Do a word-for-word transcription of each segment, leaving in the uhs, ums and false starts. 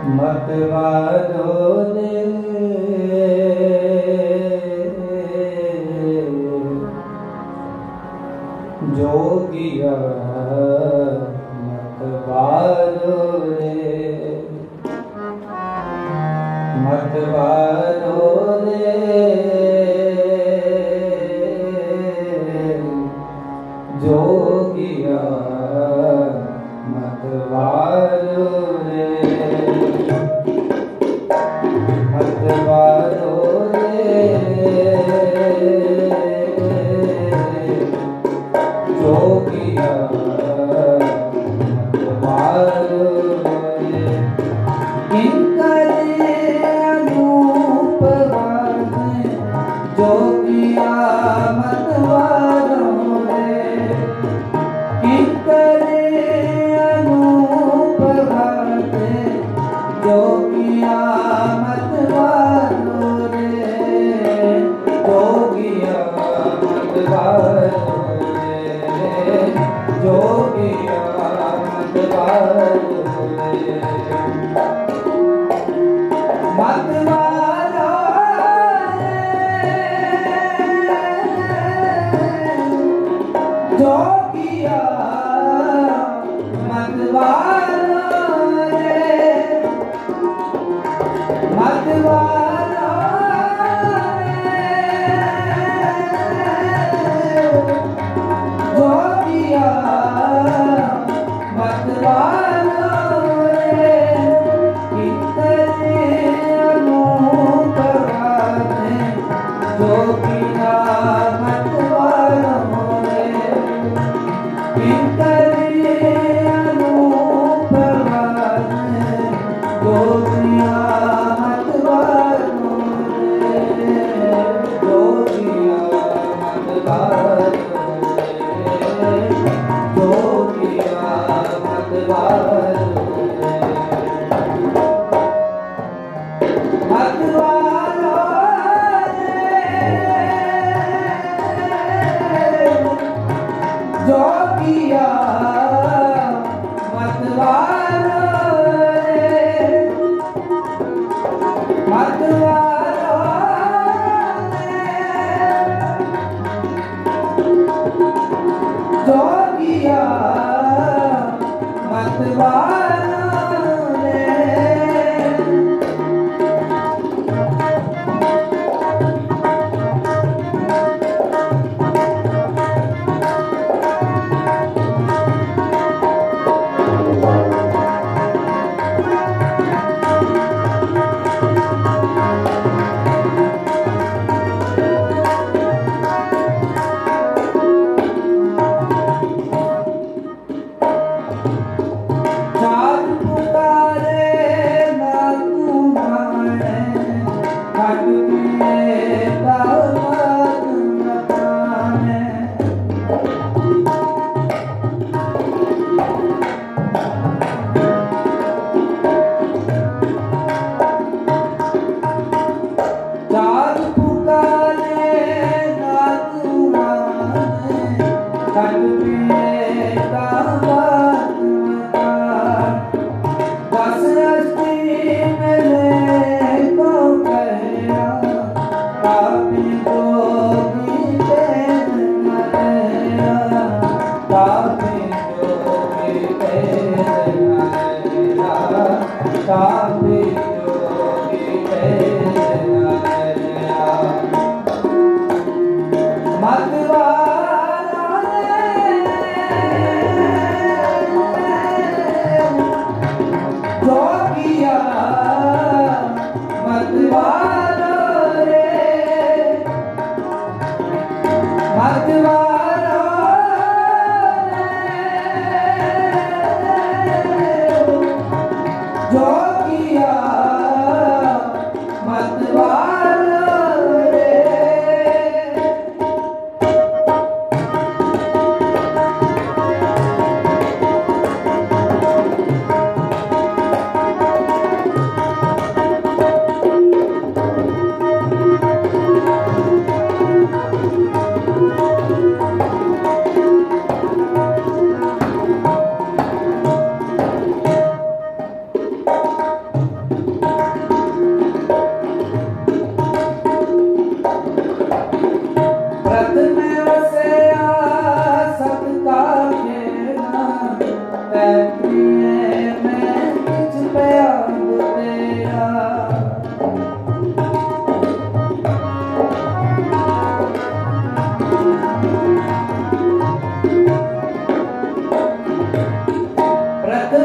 मतवारो रे जोगिया मतवारो रे मतवारो रे जोगिया मतवारो रे मतवारो रे जोगिया मतवारो रे किंकरे अनूप वादे जोगिया मतवारो रे किंकरे अनूप वादे जोगिया मतवारो रे जोगिया मतवारो जोगिया मतवारो रे मतवारो रे जोगिया मतवारो रे मतवारो जोगिया मतवारो रे कितने अनूप वादे जोगिया मतवारो रे कितने अनूप वादे जोगिया मतवारो रे जोगिया मतवारो जोगिया मतवारो मतवारो जोगिया मतवारो मतवारो जोगिया मतवारो रे जात पुकारे ना तू माने हट पिए का बात न जाने जात पुकारे ना तू माने हट पिए का बात न जाने दस अस्थि मेरे को कहया काफी जोगी तेन मरया काफी जोगी तेन मरया काफी जोगी तेन मरया मतवारो जोगिया मतवारो रे मतवारो रे जोगिया मतवारो रे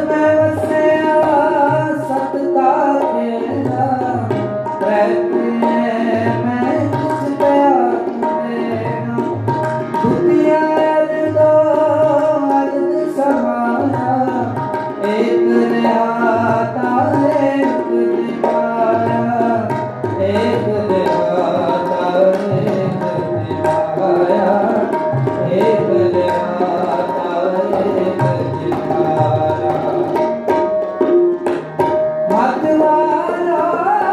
में वसया सत का घेरा, रहते मैं किस प्यार देना। दुनिया दो अर्ध समाया, एक देहाता एक दिवाया, एक देहाता एक दिवाया, एक देहाता एक दिवाया। मतवारो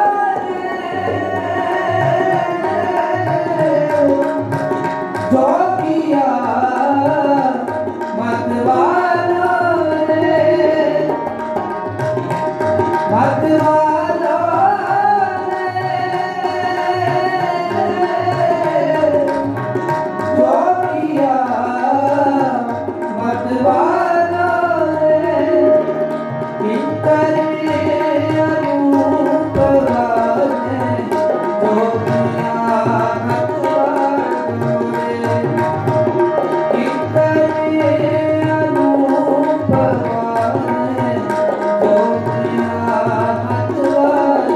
रे जोगिया मतवारो रे, मतवारो रे जोगिया मतवारो रे। इतने अनूप वाले जोगिया मतवारो रे, इतने अनूप वाले जोगिया मतवारो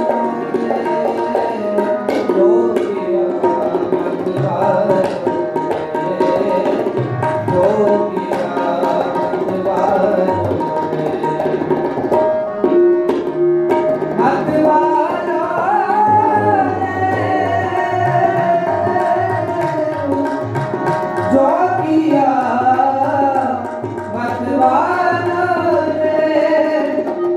रे, जोगिया मतवारो रे, जोगिया मतवारो रे। मतवारो रे जोगिया मतवारो रे,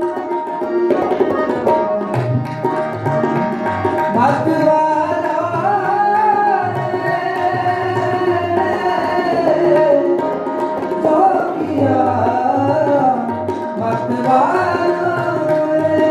मतवारो रे जोगिया मतवारो रे।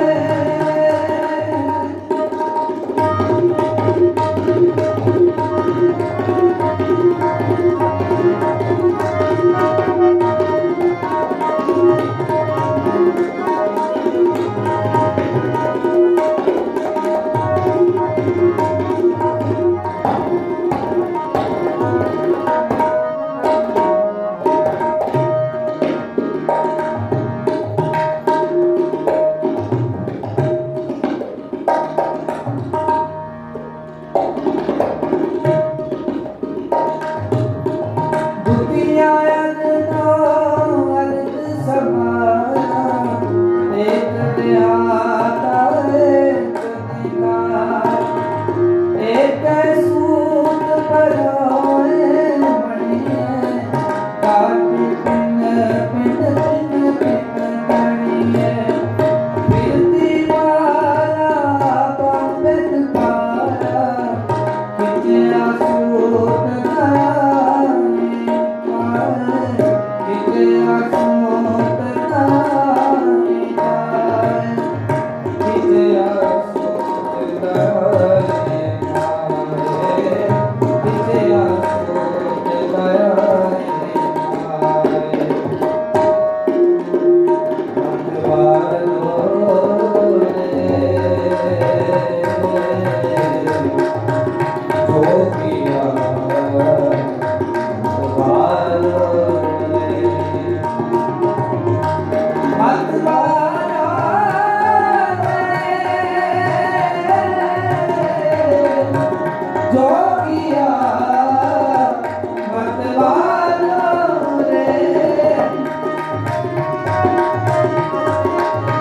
दुनिया दो अर्ध समाया, एक देहाता एक दिवाया, एक सूत परोए मणिये, काटी पिन पिन पिन पिन मणिये। फिरती माला पंडित पाया, खिंचया सूत दयानी पाए, खिंचया सूत दयानी पाए, खिंचया सूत दयानी पाए, खिंचया सूत दयानी पाए। मतवारो जोगिया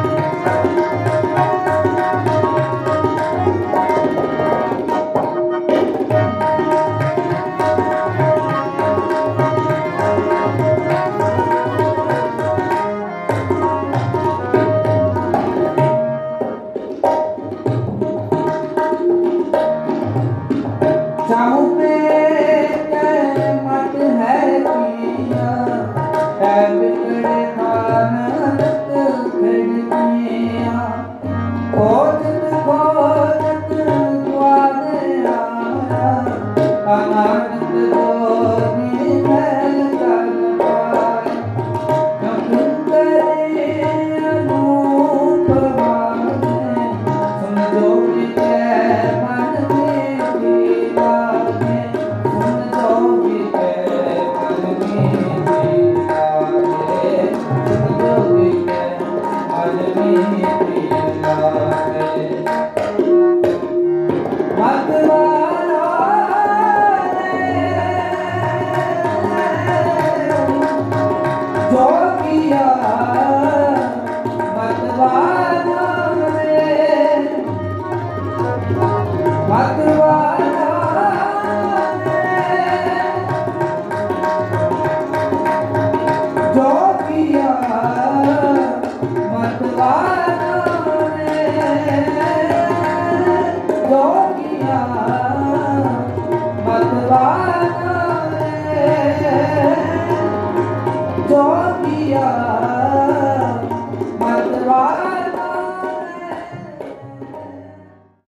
मतवारो रे जोगिया मतवारो रे जोगिया